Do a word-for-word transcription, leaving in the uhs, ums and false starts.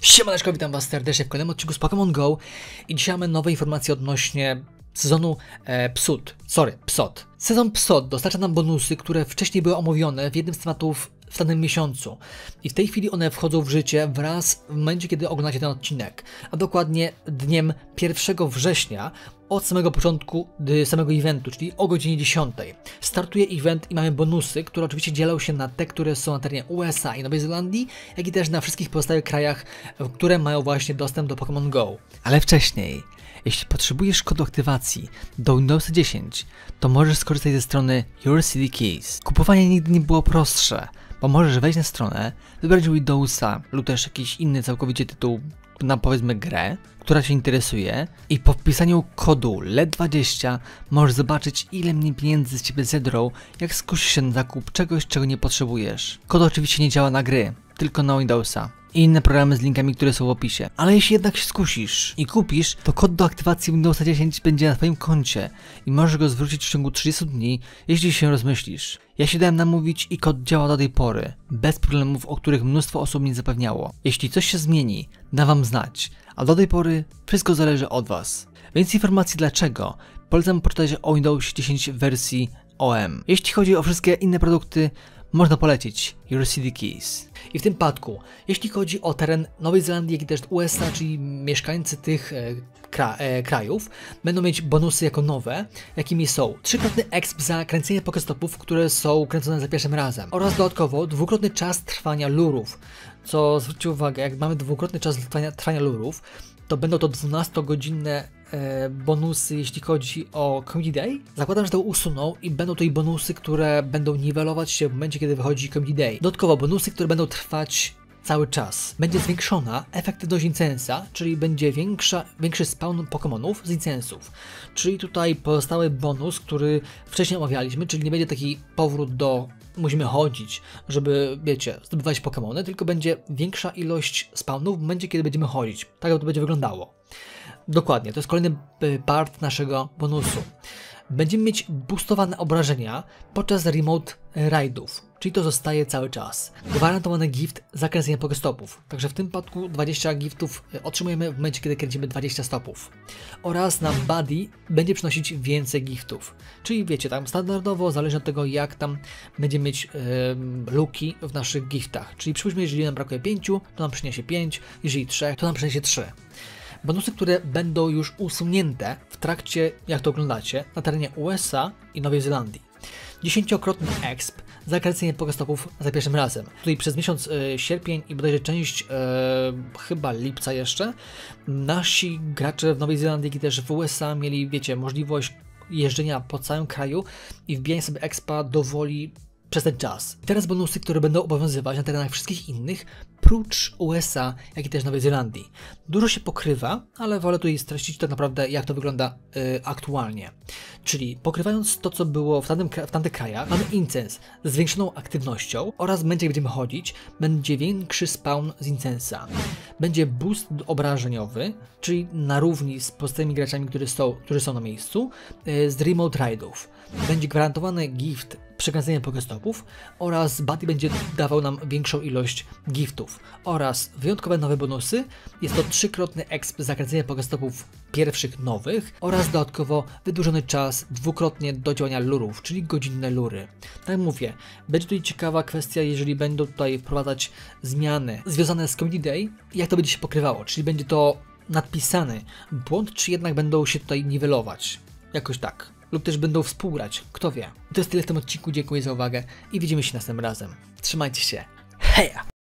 Siemaneczko, witam was serdecznie w kolejnym odcinku z Pokémon Go i dzisiaj mamy nowe informacje odnośnie sezonu e, Psut, sorry, Psot. Sezon Psot dostarcza nam bonusy, które wcześniej były omówione w jednym z tematów w danym miesiącu i w tej chwili one wchodzą w życie wraz w momencie, kiedy oglądacie ten odcinek, a dokładnie dniem pierwszego września od samego początku samego eventu, czyli o godzinie dziesiątej. Startuje event i mamy bonusy, które oczywiście dzielą się na te, które są na terenie U S A i Nowej Zelandii, jak i też na wszystkich pozostałych krajach, które mają właśnie dostęp do Pokémon Go. Ale wcześniej, jeśli potrzebujesz kodu aktywacji do Windowsa dziesięć, to możesz skorzystać ze strony Your City Keys. Kupowanie nigdy nie było prostsze, bo możesz wejść na stronę, wybrać Windowsa lub też jakiś inny całkowicie tytuł na powiedzmy grę, która Cię interesuje i po wpisaniu kodu L E D dwadzieścia możesz zobaczyć, ile mniej pieniędzy z Ciebie zedrą, jak skusisz się na zakup czegoś, czego nie potrzebujesz. Kod oczywiście nie działa na gry, tylko na Windowsa i inne programy z linkami, które są w opisie. Ale jeśli jednak się skusisz i kupisz, to kod do aktywacji Windowsa dziesięć będzie na Twoim koncie i możesz go zwrócić w ciągu trzydziestu dni, jeśli się rozmyślisz. Ja się dałem namówić i kod działa do tej pory, bez problemów, o których mnóstwo osób nie zapewniało. Jeśli coś się zmieni, da Wam znać, a do tej pory wszystko zależy od Was. Więcej informacji dlaczego polecam poczytać o Windows dziesięć w wersji O M. Jeśli chodzi o wszystkie inne produkty, można polecić Your City Keys. I w tym przypadku, jeśli chodzi o teren Nowej Zelandii, jak i też U S A, czyli mieszkańcy tych e, kra, e, krajów, będą mieć bonusy jako nowe, jakimi są trzykrotny exp za kręcenie pokestopów, które są kręcone za pierwszym razem, oraz dodatkowo dwukrotny czas trwania lurów, co zwróćcie uwagę, jak mamy dwukrotny czas trwania, trwania lurów, to będą to dwunastogodzinne e, bonusy, jeśli chodzi o Community Day. Zakładam, że to usuną i będą to i bonusy, które będą niwelować się w momencie, kiedy wychodzi Community Day. Dodatkowo bonusy, które będą trwać cały czas. Będzie zwiększona efektywność incensa, czyli będzie większa, większy spawn Pokémonów z incensów. Czyli tutaj pozostały bonus, który wcześniej omawialiśmy, czyli nie będzie taki powrót do musimy chodzić, żeby, wiecie, zdobywać Pokémony, tylko będzie większa ilość spawnów w momencie, kiedy będziemy chodzić. Tak jak to będzie wyglądało. Dokładnie, to jest kolejny part naszego bonusu. Będziemy mieć boostowane obrażenia podczas remote raidów, czyli to zostaje cały czas. Gwarantowany gift za kręcenie pokestopów, także w tym przypadku dwadzieścia giftów otrzymujemy w momencie, kiedy kręcimy dwadzieścia stopów. Oraz na buddy będzie przynosić więcej giftów, czyli wiecie, tam standardowo, zależy od tego, jak tam będziemy mieć yy, luki w naszych giftach, czyli przypuśćmy, jeżeli nam brakuje pięciu, to nam przyniesie pięć, jeżeli trzech, to nam przyniesie trzy. Bonusy, które będą już usunięte w trakcie, jak to oglądacie, na terenie U S A i Nowej Zelandii. Dziesięciokrotny exp za kręcenie pokestopów za pierwszym razem. Tutaj przez miesiąc y, sierpień i bodajże część y, chyba lipca jeszcze nasi gracze w Nowej Zelandii, jak i też w U S A mieli, wiecie, możliwość jeżdżenia po całym kraju i wbijania sobie expa do woli przez ten czas. I teraz bonusy, które będą obowiązywać na terenach wszystkich innych, prócz U S A, jak i też Nowej Zelandii. Dużo się pokrywa, ale wolę tutaj streścić tak naprawdę, jak to wygląda yy, aktualnie. Czyli pokrywając to, co było w, tamtym, w tamtych krajach, mamy incens ze zwiększoną aktywnością oraz w momencie, gdy będziemy chodzić, będzie większy spawn z incensa. Będzie boost obrażeniowy, czyli na równi z pozostałymi graczami, którzy są, którzy są na miejscu, yy, z remote raidów. Będzie gwarantowany gift przekręcenia pokestopów oraz buddy będzie dawał nam większą ilość giftów oraz wyjątkowe nowe bonusy. Jest to trzykrotny exp za kręcenie pokestopów pierwszych nowych oraz dodatkowo wydłużony czas dwukrotnie do działania lurów, czyli godzinne lury. Tak jak mówię, będzie tutaj ciekawa kwestia, jeżeli będą tutaj wprowadzać zmiany związane z Community Day, jak to będzie się pokrywało, czyli będzie to nadpisany błąd, czy jednak będą się tutaj niwelować, jakoś tak. Lub też będą współgrać, kto wie. I to jest tyle w tym odcinku, dziękuję za uwagę i widzimy się następnym razem. Trzymajcie się, heja!